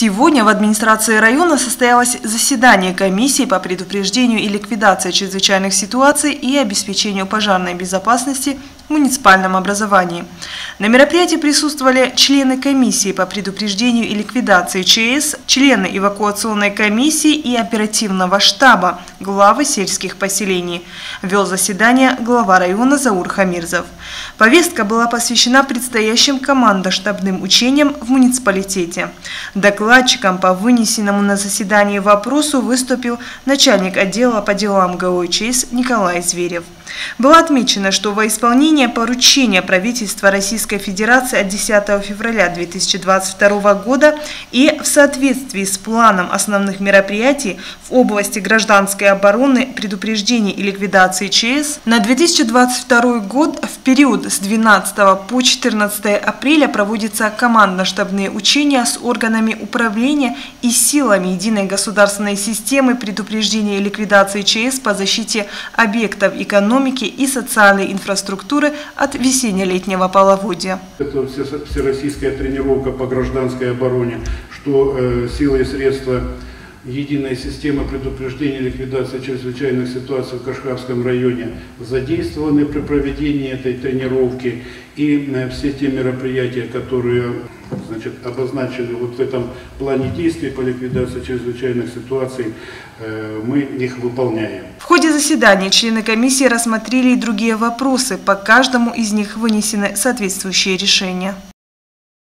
Сегодня в администрации района состоялось заседание комиссии по предупреждению и ликвидации чрезвычайных ситуаций и обеспечению пожарной безопасности в муниципальном образовании. На мероприятии присутствовали члены комиссии по предупреждению и ликвидации ЧС, члены эвакуационной комиссии и оперативного штаба, главы сельских поселений. Вел заседание глава района Заур Хамирзов. Повестка была посвящена предстоящим командно-штабным учениям в муниципалитете. Докладчиком по вынесенному на заседании вопросу выступил начальник отдела по делам ГО ЧС Николай Зверев. Было отмечено, что во исполнение поручения правительства Российской Федерации от 10 февраля 2022 года и в соответствии с планом основных мероприятий в области гражданской обороны, предупреждения и ликвидации ЧС на 2022 год в период с 12 по 14 апреля проводятся командно-штабные учения с органами управления и силами единой государственной системы предупреждения и ликвидации ЧС по защите объектов экономики и социальной инфраструктуры от весенне-летнего половодья. Это всероссийская тренировка по гражданской обороне, что силы и средства единой системы предупреждения и ликвидации чрезвычайных ситуаций в Кашгарском районе задействованы при проведении этой тренировки. И все те мероприятия, которые обозначены вот в этом плане действий по ликвидации чрезвычайных ситуаций, мы их выполняем. В ходе заседания члены комиссии рассмотрели и другие вопросы. По каждому из них вынесены соответствующие решения.